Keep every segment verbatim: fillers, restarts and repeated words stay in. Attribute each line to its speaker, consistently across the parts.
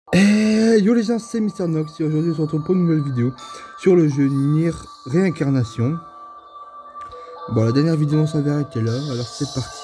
Speaker 1: Et yo les gens, c'est Mister Nox et aujourd'hui on se retrouve pour une nouvelle vidéo sur le jeu Nier Reincarnation. Bon, la dernière vidéo on s'avait arrêté là, alors c'est parti.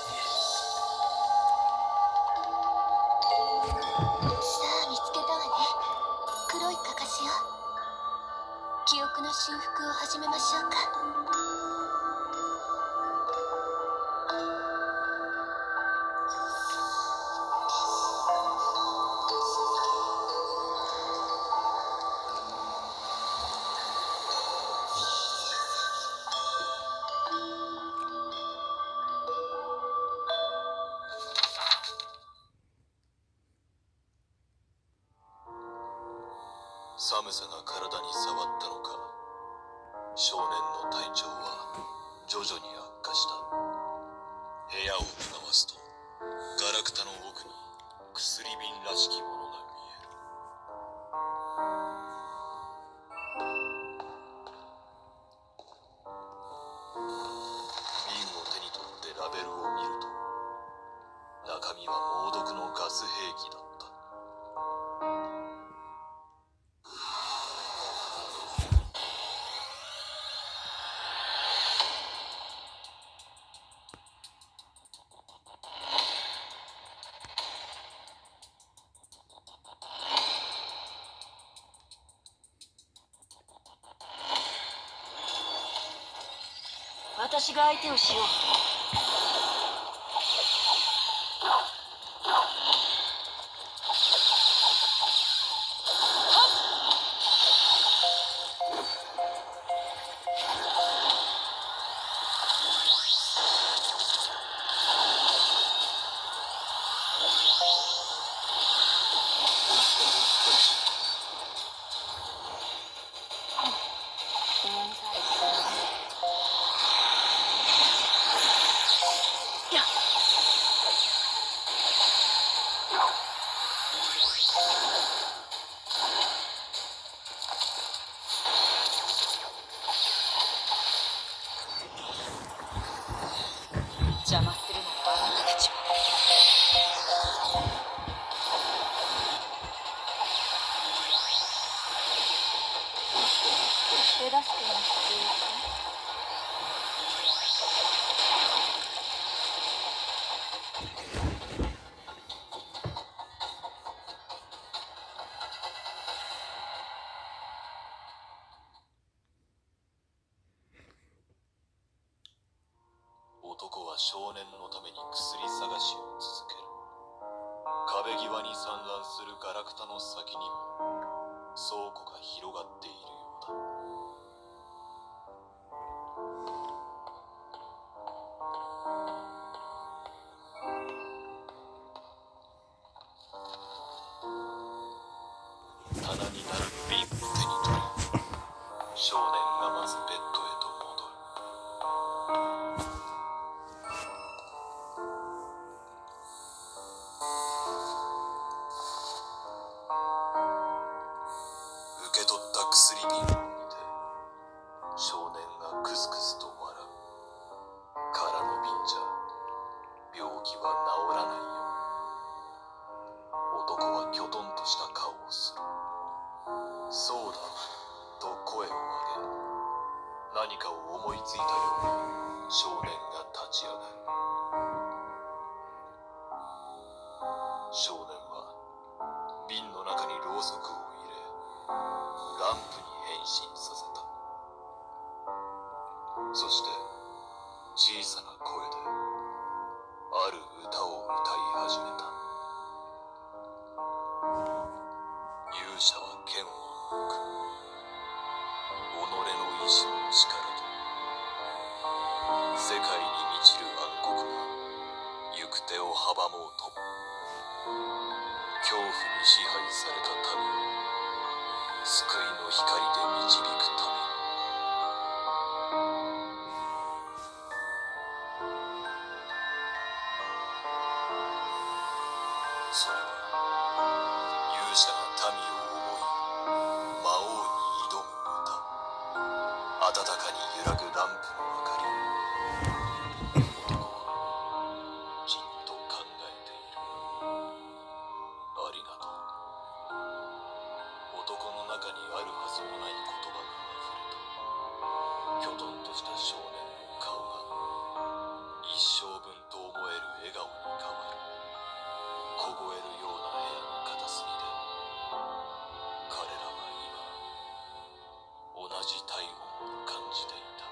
Speaker 2: 中にあるはずもない言葉があふれた。きょとんとした少年の顔が一生分と思える笑顔に変わる。凍えるような部屋の片隅で彼らは今同じ体温を感じていた。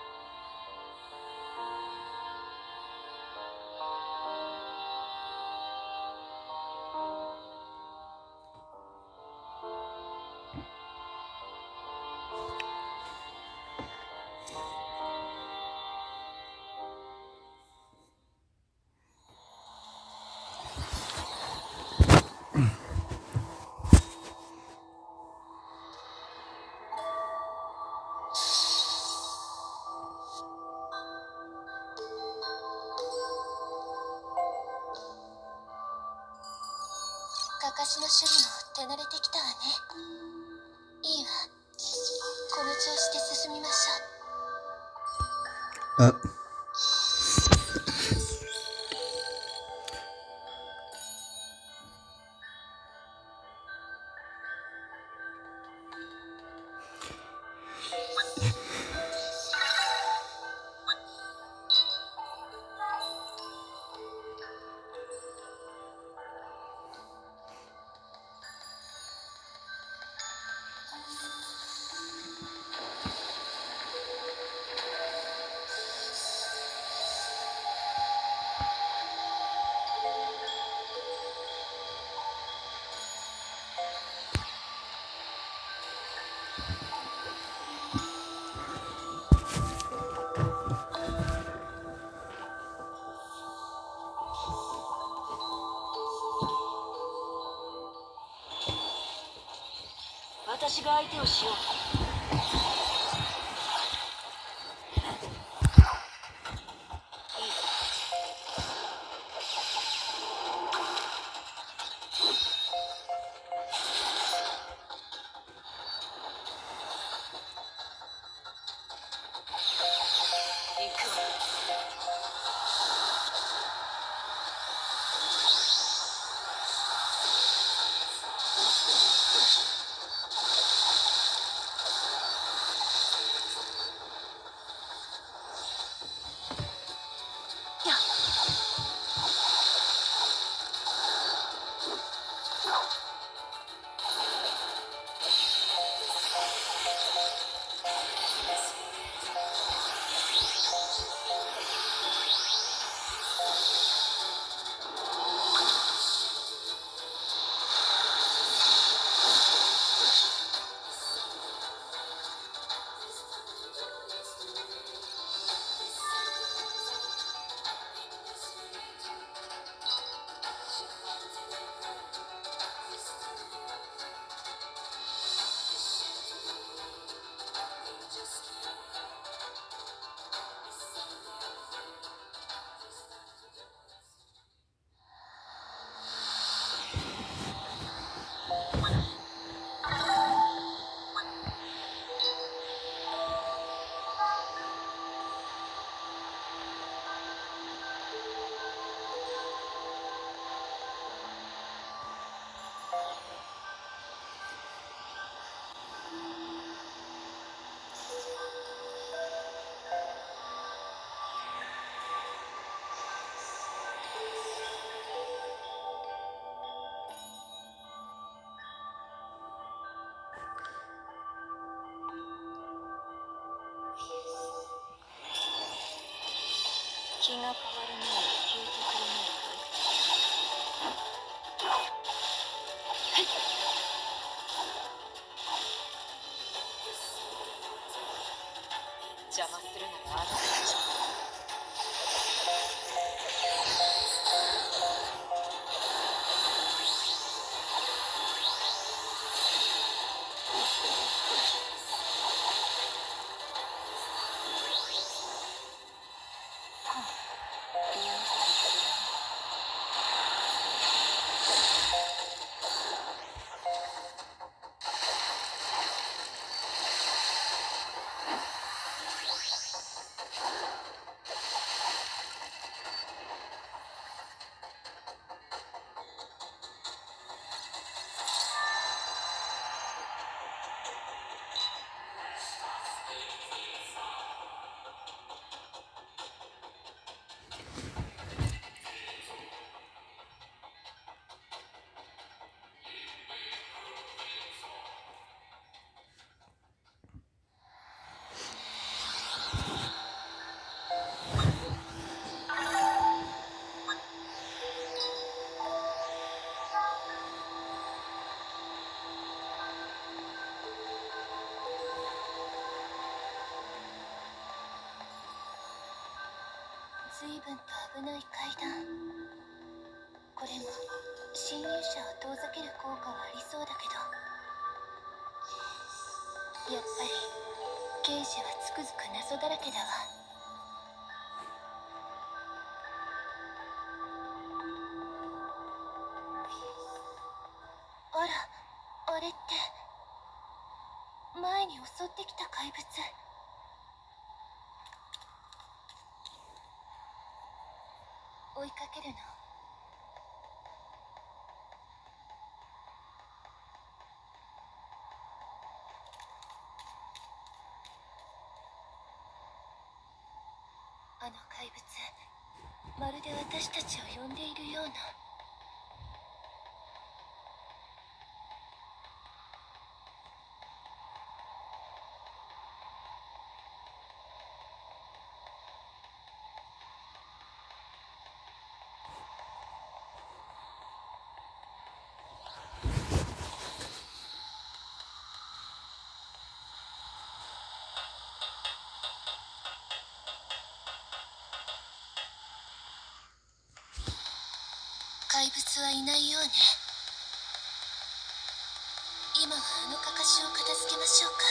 Speaker 3: かかしの処理も手慣れてきたわね。いいわ。この調子で進みましょう。
Speaker 1: あ。
Speaker 3: 私が相手をしよう。気が変わる前に聞いてくれないかい？邪魔するならあなたたち。 随分と危ない階段。これも侵入者を遠ざける効果はありそうだけど、やっぱり刑事はつくづく謎だらけだわ。あら、あれって前に襲ってきた怪物。追いかけるの？あの怪物、まるで私たちを呼んでいるような。怪物はいないようね。今はあのかかしを片付けましょうか。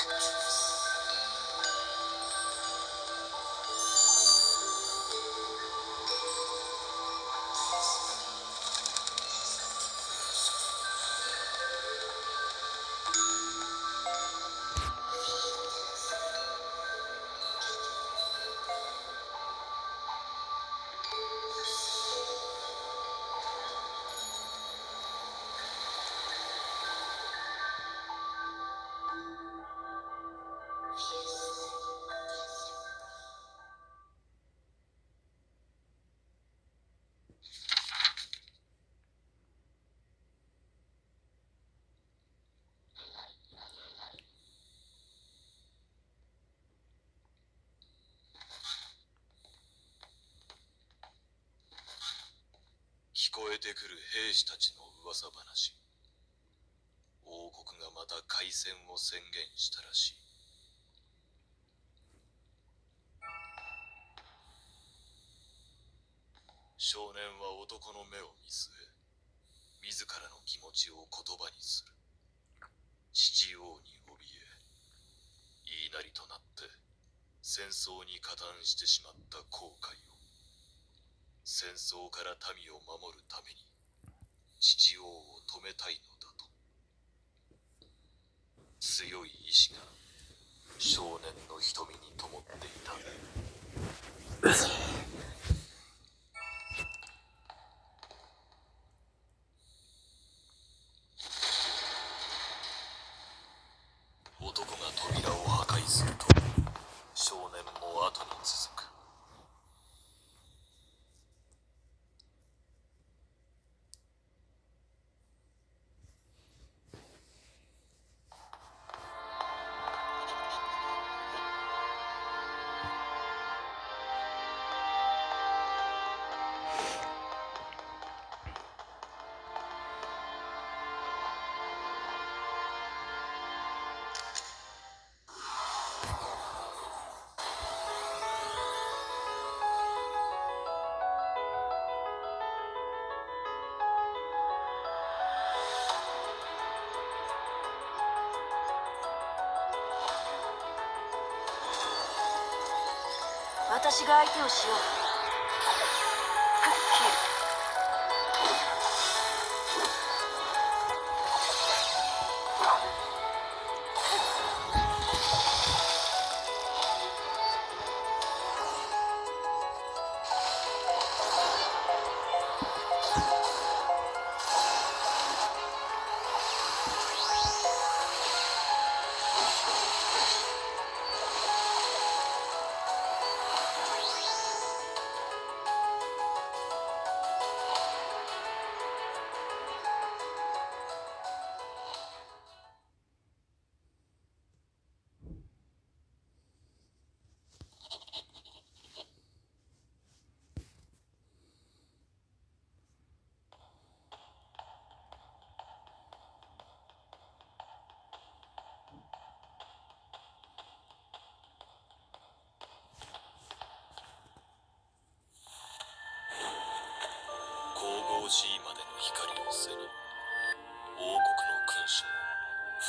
Speaker 2: 聞こえてくる兵士たちの噂話。王国がまた開戦を宣言したらしい。少年は男の目を見据え、自らの気持ちを言葉にする。父王に怯え、言いなりとなって戦争に加担してしまった後悔を、戦争から民を守るために父王を止めたいのだと。強い意志が少年の瞳に灯っていた。男が扉を破壊すると、少年も後に続く。
Speaker 3: 私が相手をしよう。くっきり。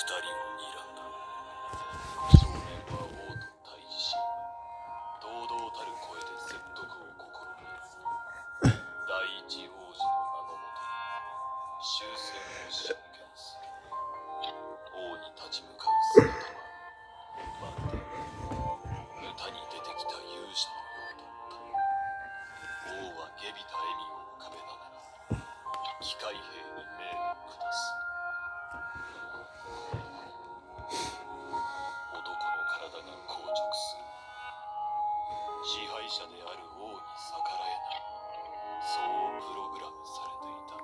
Speaker 2: 人を睨んだ。少年は王と対峙し、堂々たる声で説得を試み、第一王子の名のもとに終戦を宣言する。王に立ち向かう姿はまるで歌に出てきた勇者のようだった。王は下びた笑みを浮かべながら機械兵に命を下す。男の体が硬直する。支配者である王に逆らえない、そうプログラムされていた。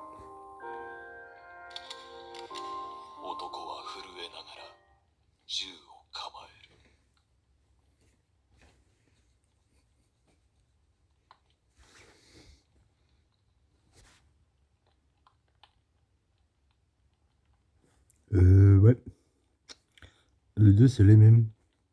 Speaker 2: 男は震えながら銃を構える。
Speaker 1: Euh, ouais. Les deux, c'est les mêmes.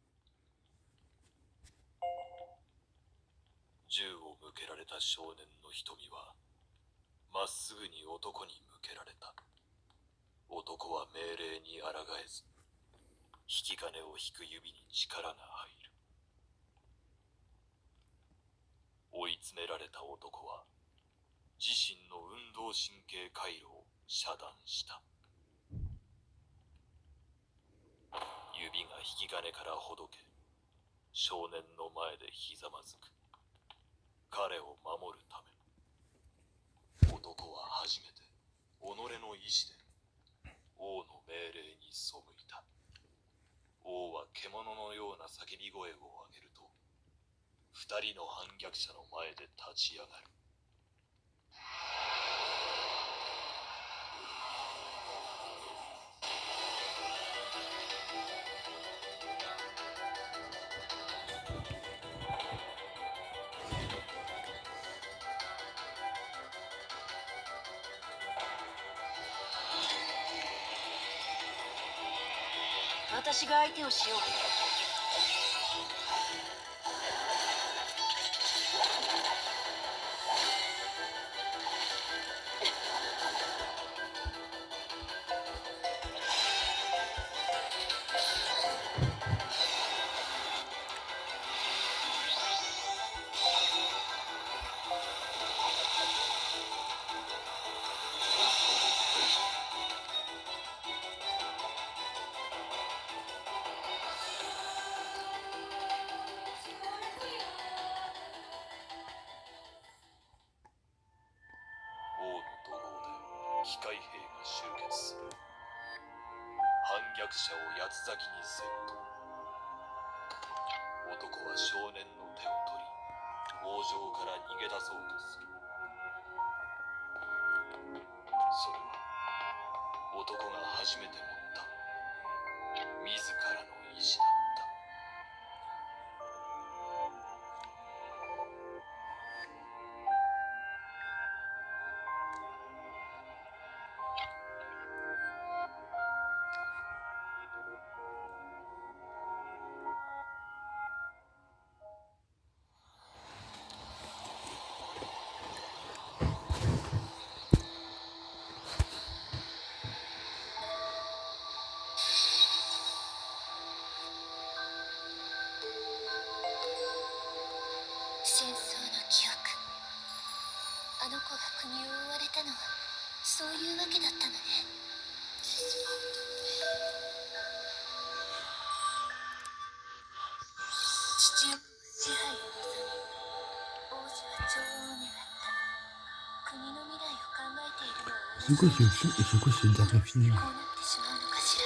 Speaker 2: 銃を向けられた少年の瞳はまっすぐに男に向けられた。男は命令に抗えず、引き金を引く指に力が入る。追い詰められた男は自身の運動神経回路を遮断した。指が引き金からほどけ、少年の前でひざまずく。彼を守るため、男は初めて己の意志で王の命令に背いた。王は獣のような叫び声を上げると、二人の反逆者の前で立ち上がる。
Speaker 3: 私が相手をしよう。
Speaker 2: 機械兵が集結する。反逆者を八つ裂きにせんと、男は少年の手を取り、王城から逃げ出そうとする。それは男が初めて持った自らの意志だった。
Speaker 3: 戦争の記憶。あの子が国を追われたのはそういうわけだったのね。父親の支配を望み、王子は女王を狙った。国の未来を考えているのを
Speaker 1: C'est quoi ce film et c'est quoi ce dernier film?
Speaker 3: こうなってしまうのかしら。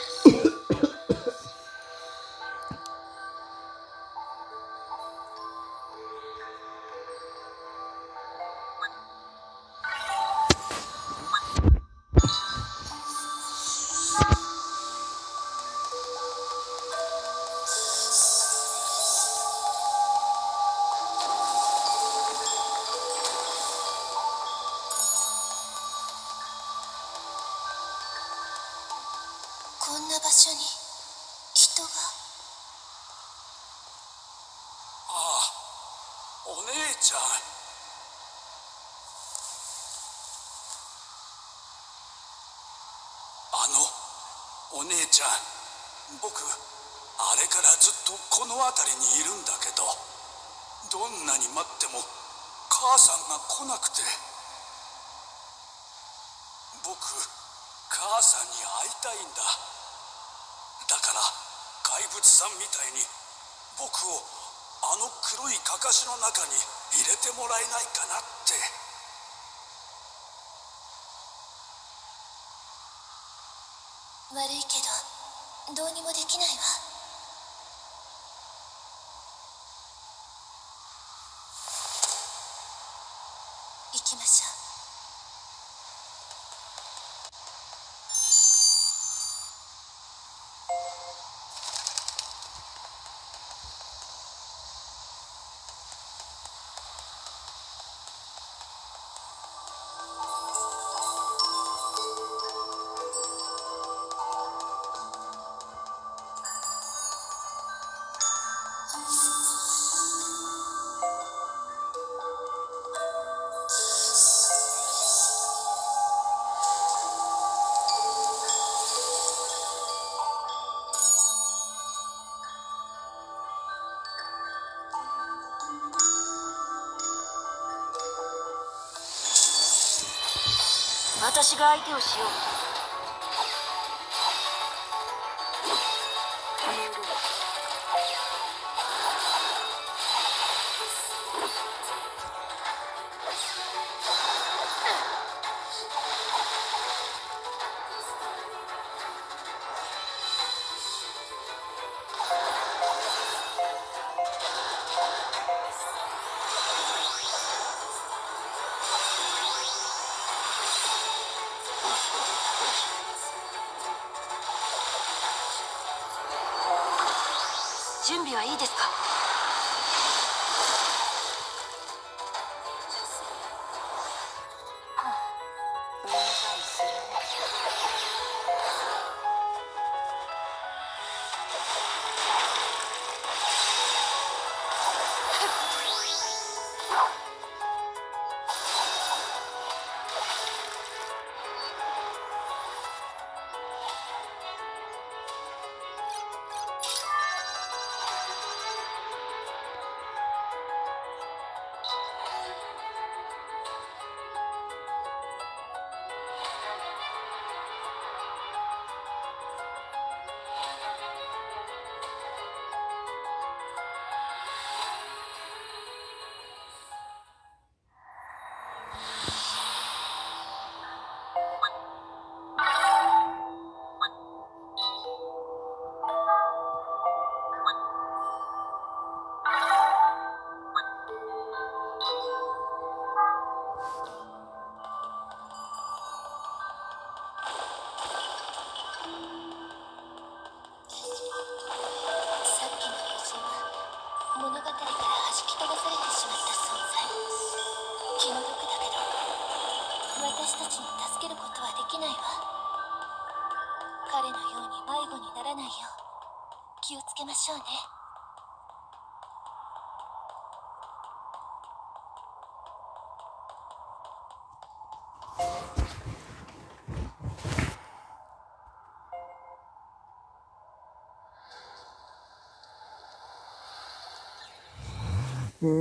Speaker 3: こんな場所に人が。
Speaker 4: ああ、お姉ちゃん。あのお姉ちゃん、僕あれからずっとこの辺りにいるんだけど、どんなに待っても母さんが来なくて。僕母さんに会いたいんだ。だから怪物さんみたいに僕をあの黒いかかしの中に入れてもらえないかなって。
Speaker 3: 悪いけどどうにもできないわ。行きましょう。
Speaker 5: 私が相手をしよう。この色は準備はいいですか？お願いするね。
Speaker 3: 物語から弾き飛ばされてしまった存在。気の毒だけど私たちに助けることはできないわ。彼のように迷子にならないよう気をつけましょうね。
Speaker 1: うん。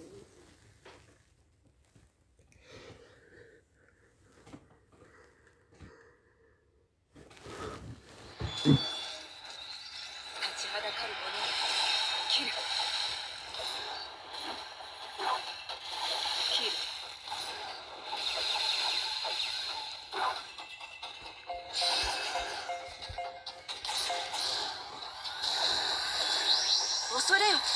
Speaker 5: 立ちはだかる者を切る。切る。恐れよ。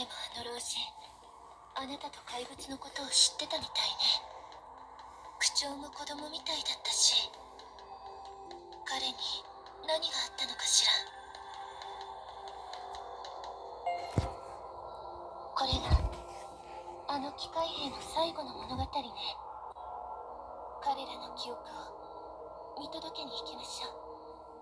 Speaker 3: でもあの老人、あなたと怪物のことを知ってたみたいね。口調も子供みたいだったし、彼に何があったのかしら。これがあの機械兵の最後の物語ね。彼らの記憶を見届けに行きましょう。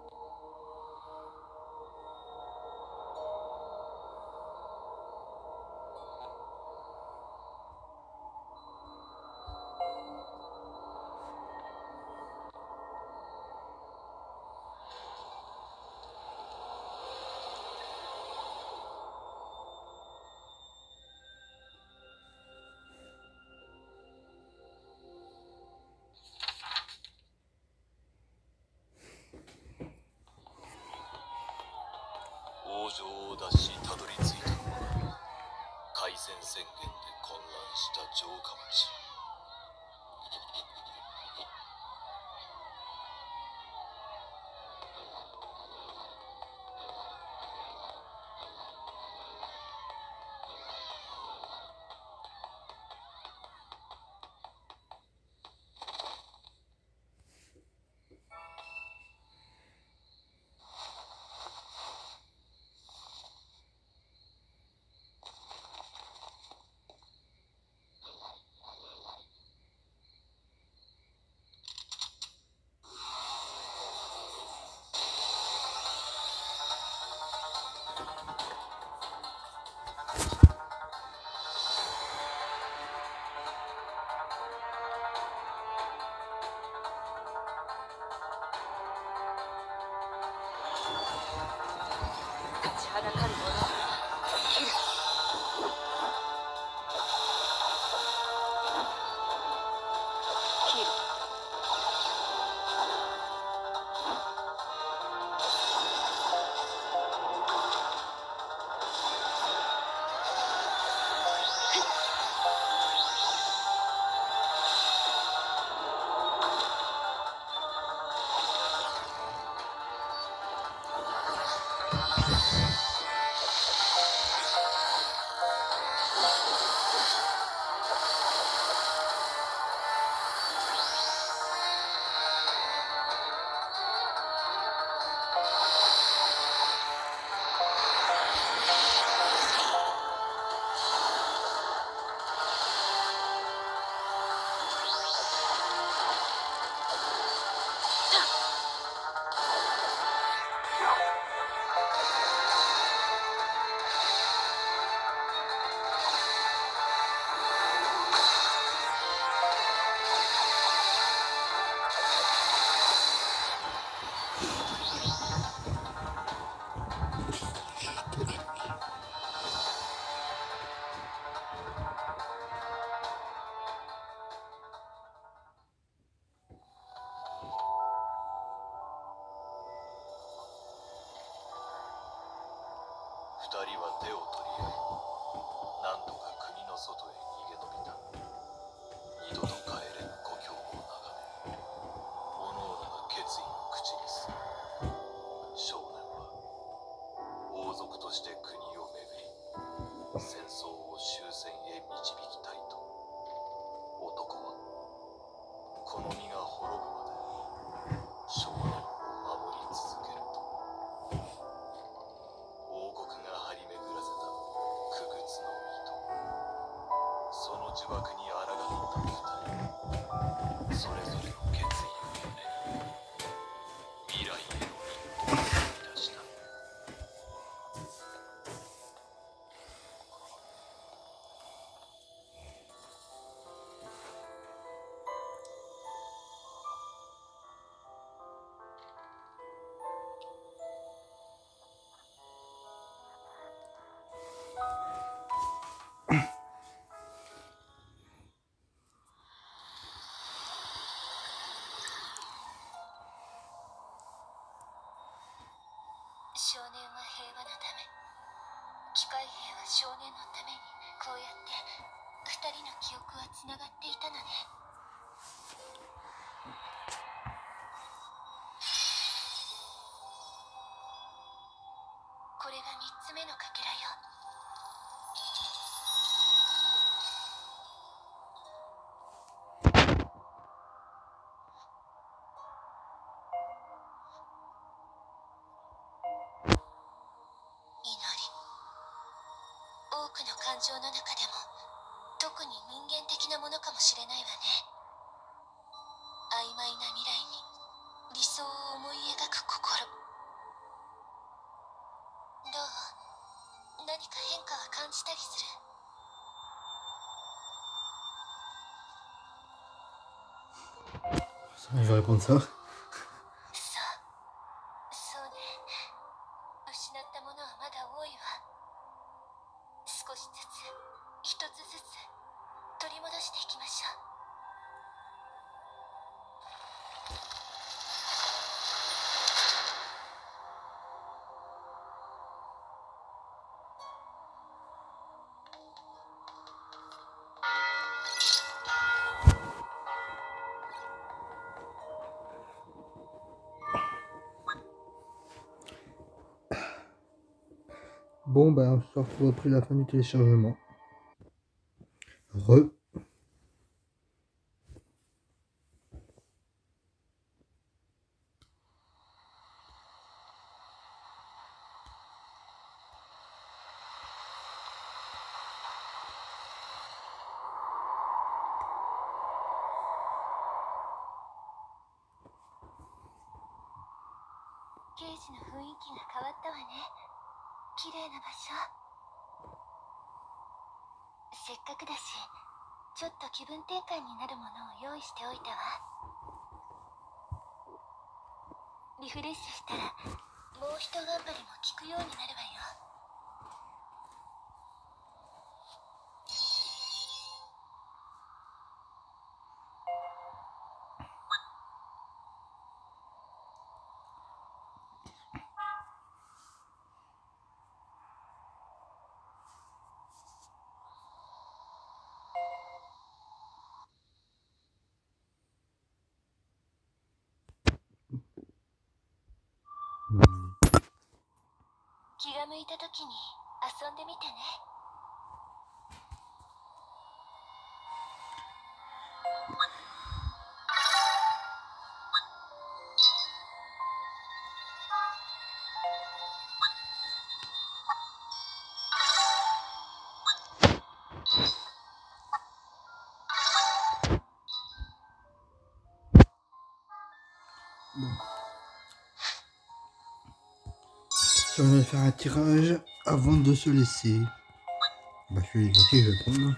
Speaker 2: 王城を脱したどり着いたのは開戦宣言で混乱した城下町。
Speaker 5: 立ちはだかる者を切る。切る。
Speaker 2: 二人は手を取り合い、なんとか国の外へ逃げ延びた。二度と帰れぬ故郷を眺め、おのおのが決意を口にする。少年は王族として国を巡り、戦争を終戦へ導きたいと。男はこの身が滅ぶまで少年を守り続けると。王国が張り巡らせた傀儡の糸、その呪縛に抗った二人、それぞれの決意を胸に未来への一歩を踏み出した。
Speaker 3: 少年は平和のため、機械兵は少年のために、こうやって二人の記憶はつながっていたのね。これが三つ目のかけらよ。 感情の中でも特に人間的なものかもしれないわね。曖昧な未来に理想を思い描く心。どう？何か変化は感じたりする？
Speaker 1: Je vais répondre ça.
Speaker 3: そう、そうね。失ったものはまだ多いわ。少しずつ、一つずつ取り戻していきましょう。
Speaker 1: Bon, bah, on se retrouve après la fin du téléchargement. Re.
Speaker 3: ケージの雰囲気が変わったわね。綺麗な場所。せっかくだし、ちょっと気分転換になるものを用意しておいたわ。リフレッシュしたら、もう一頑張りも効くようになるわよ。気が向いた時に遊んでみてね。
Speaker 1: Si on allait faire un tirage avant de se laisser. Bah, je suis ok, je vais le prendre.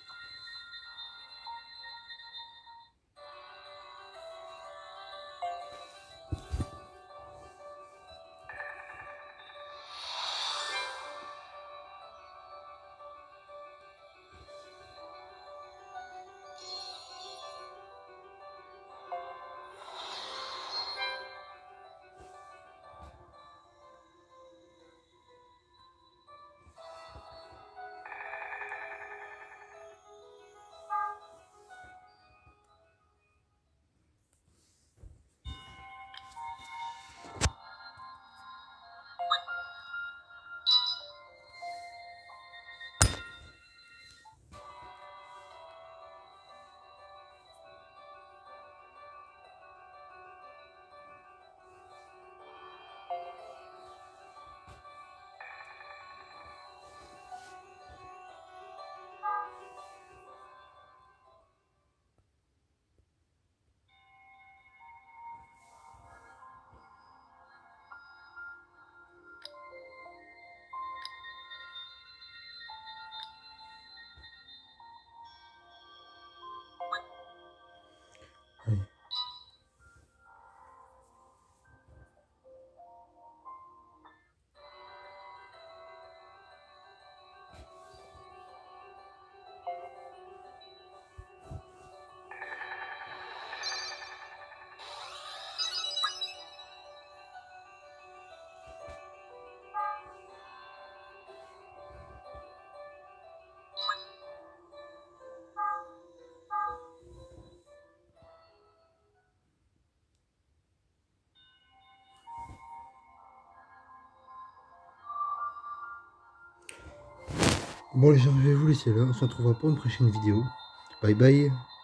Speaker 1: Allez. Bon les gens, je vais vous laisser là, on se retrouvera pour une prochaine vidéo. Bye bye.